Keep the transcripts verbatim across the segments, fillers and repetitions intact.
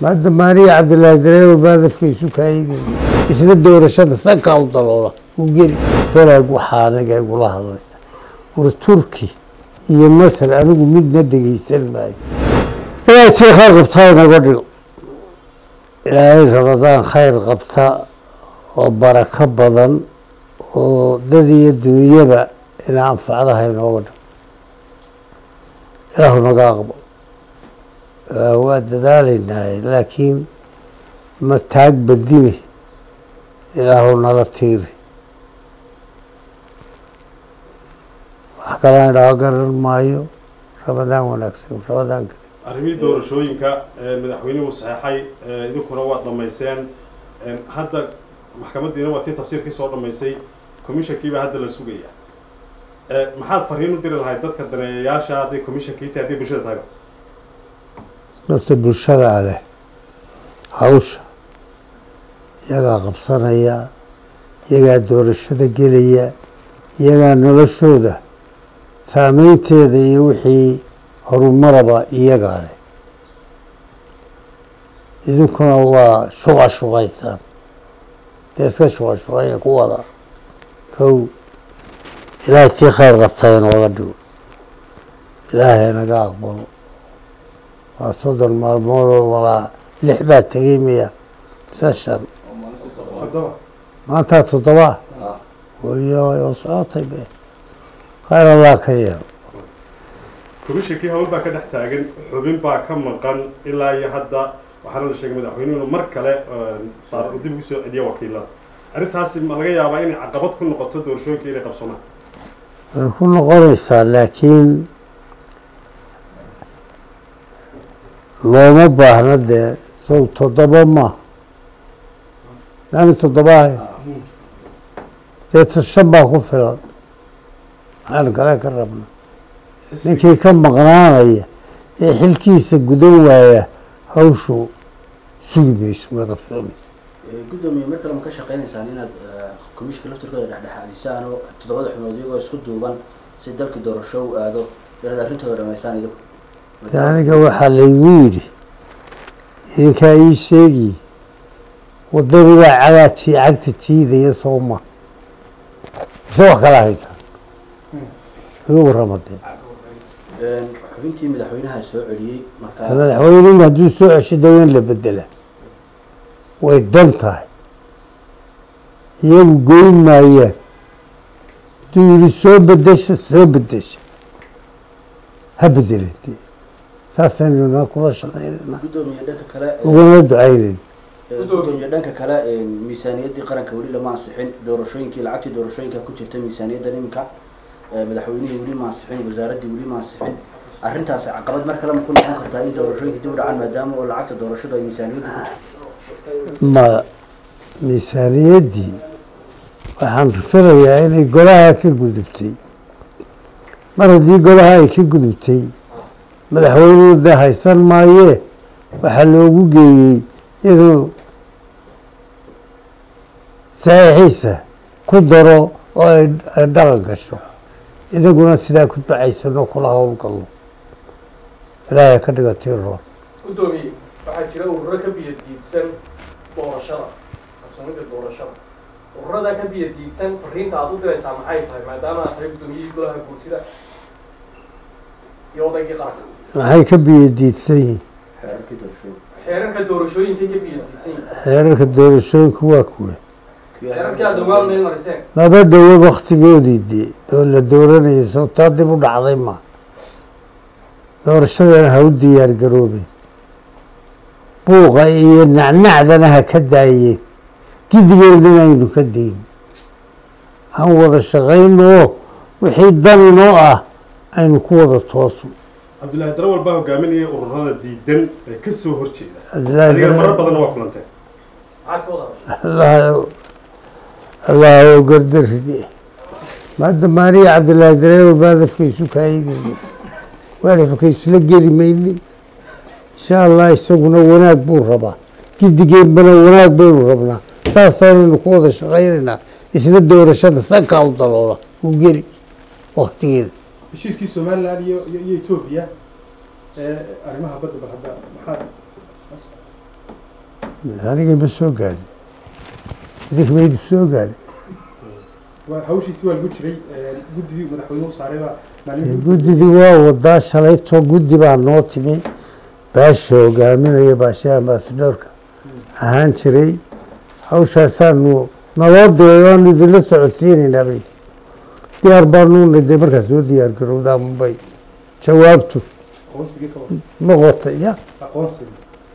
ما دماري عبد الله درير وبهذا في سكايدي إذا الدورة شد سكا وضلوله وجري طلع وحانا جاي يقول الله الله والتركي يمثل أنا قمت ندقي يسلم معي يا شيخ قبطانا قدروا إلى رمضان خير قبطاء وبركة بدن وذي الدنيا بقى إن أنفع لها ينور إله نقاقب هو دلالنا لكن ما تاج بدينه إله نلتيري حكلان راجر مايو رمضان ونكسر رمضان كريم أرمي دور شوينكا مدحويني وصحيحي إذا كنا وقت لما يسان هذا محكمة دينا وقتي تفسير كي صار لما يسي كوميشن كي بعد السوقية محاد فرهين ودير الهايدات كدنا يا شادي كوميشن كي تعدي بشدة هاي نرتب بالشرع عليه هوش يجا قبصنا يا يجا دور الشدة جلية يجا نلشودة ثامين تيذي وحي هرم مربا يجا عليه إذا كنا هو شغى شغى يسان تسكت شغى شغى يقوى ذا كو إلهي خير غبطين وغدو إلهي أنا قاقبل وصدر مرمور ولا لحبات تقيمية سشر ما انت تطبع ويا يصعطي به خير الله خير كوميشن كي هول باكا دحتاغن حبين با كمقن إلا يهدا waxaana la sheegay madaxweynuhu mar kale saar u dib u soo celiyo wakiilada arintaasi ma laga yaabaa inay caqabad ku noqoto doorashooyinka inay qabsoonaan ku noqonaysaa laakiin looma baahna dee sow toddoba ma yani toddoba dee shan baa ku filan maxaanu kale ka rabna ninkii ka maqnaanaya ee xilkiisa gudan waaya hawshu sugi mayso way qabsoomaysa gudoomiye mar kale ma ka shaqeynaysaan inaad komishinka laftirkooda dhexdhexaadisaan oo toddobada xubnood iyagoo isku duuban si dalkii doorasho u aado inaad arrintooda dhamaysaan idinku aniga waxaa laygu yidhi idinkaa ii sheegi waddadii baa cagaadji cagta jiidaya sooma mise wax kala haysaan iga warramadee xubintii madaxweynaha soo celiyey markaa madaxweynuhu hadduu soo cesho daweyn la bedela way dhan tahay iyagu goyn maayaan hadduu yidhi soo bedesha soo bedesha ha bedelade saasaynu kula shaqeynayna gudoomiye dhanka kale ugana ducaynayna gudoomiye dhanka kale miisaaniyaddii qaranka weli lama ansixin doorashooyinkii lacagtii doorashooyinka ku jirta miisaaniyaddan iminka madaxweynihii weli ma ansixin wasaaraddii weli ma ansixin arrintaasi caqabad mar kale ma ku noqon kartaa in doorashooyinka dib u dhacaan maadaama oo lacagta doorashada ay miisaaniyaddu ma miisaaniyaddii waxaan filayaa inay golaha ka gudubtay mar haddii golaha ay ka gudubtay madaxweynuhu dee haysan maayee waxaa loogu geeyey inuu saxiixiisa ku daro oo ay dhaqan gasho inaguna sidaa ku ducaysano kula howlgalno ilaahay ka dhigo tii roon gudoomiye waxaa jira ururo ka biyo diidsan doorashada qabsoomidda doorashada ururada ka biyo diidsan fariinta aad u diraysaa maxay tahay maadaama aad tahay gudoomiyihii golaha guurtida iyo odaygii qaranka maxay ka biyo diidsan yihiin xeerarka doorashooyinkay ka biyo diidsan yihiin xeerarka doorashooyinka waa kuwe xeerarkii aad dhawaan meel mariseen maba dhowo waktigoodii dee oo la dooranayay sababtaa dib u dhacday ma doorashadana ha u diyaar garoobeen buuqa iyo nacnacdana ha ka daayeen gidigeennana aynu ka dayn aan wada shaqayno oo wixii dan inoo ah aynu ku wada toosno cabdullaahi dare walbaa hogaaminaya ururada diidan ee ka soo horjeeda adiga marar badanna waa kulanteen maxaad ka wada الله وقدر ما دماري عبد الله درير وبهذا في سكايدي ولا في سلقي ميني ان شاء الله يسوقنا وناك بوربا كيف دقيق بنا وناك بوربنا ساسان نقود شغيرنا يسد الدور الشد سكا وضلوله وقري وقت كده heshiiskii Soomaaliland iyo iyo Ethiopia ee arrimaha badda balhada maxaa أنا ما سوق قال ذيك ما يد سوق قال وحوشي سوى الجودري جودي مدحوينه صاروا جودي دوا ودا شليتو جودي بقى نوتمي باش وقامين يا باشا ماسدورك أهان شري حوش سانو نواد يوم يدل سعوديين نبي ديار بارنون اللي مركز ديار كرودا موباي جوابته قونسي كمان نغطي يا قونسي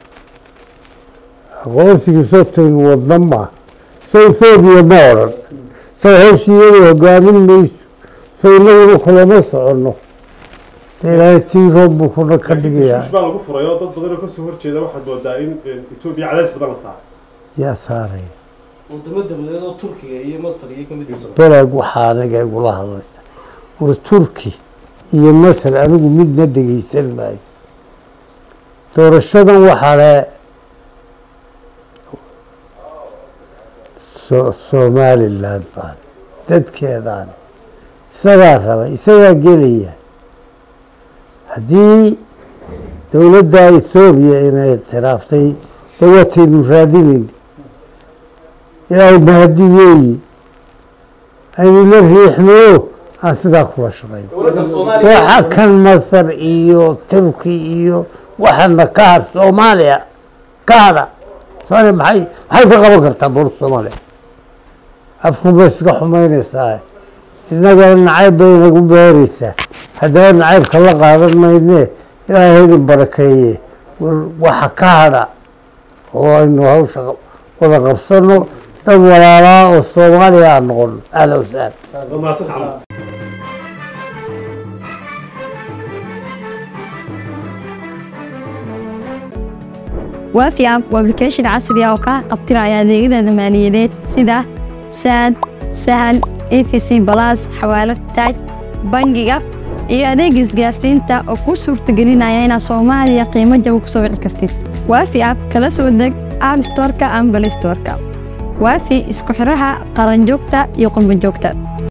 قونسي صوت الوضمة سو ثوبي مورد سو هالشيء وقامين ليس سو نقول كل مصر عنه ترى تيرب وكنا كبيرة شو بقى الغفرة يا ضد غير كسر ورشة ده واحد وداين إثيوبيا عدس بدل مصنع يا ساري wadamada badan Turkiga iyo Masar iyo kamid ah بلغ وحانا يقول الله الله ورتركي iyo Masar anigu midna dhageysan maayo doorashadan waxa Somaliland baan dadkeedaan isagaa raba isagaa gelaya haddii dowladda Itoobiya inay tiraftay dawladteenu raadinin ilaahay mahadi weeyi aynu la riixno aan sidaa kula shaqayno waxa kan Masar iyo Turki iyo waxana ka har Soomaaliya ka hada Soomaaliya maxay maxay ka qaban kartaa bur Soomaaliya afku bas ka xumaynaysaa inaga nacayb bay nagu beeraysaa haddaan nacayb kala qaadan mayne ilaahay idin barakeeye waxa ka hada oo aynu hawsha wada qabsano dad walaalaa oo Soomaaliya aan noqon ahla wasahlan ما صح وافي اب وابلكيشن عصري oo ka qabtiraya adeegyada maaliyadeed sida sad sahal E F C plus xawaalad taaj bangiga iyo adeeg isgaarsiinta oo ku suurtagelinaya inaad Soomaaliya qiimo jaban ku soo wici kartid وافي اب kala soo deg App Store-ka ama Play Store-ka وافي isku xiraha qaran joogta iyo qolban joogta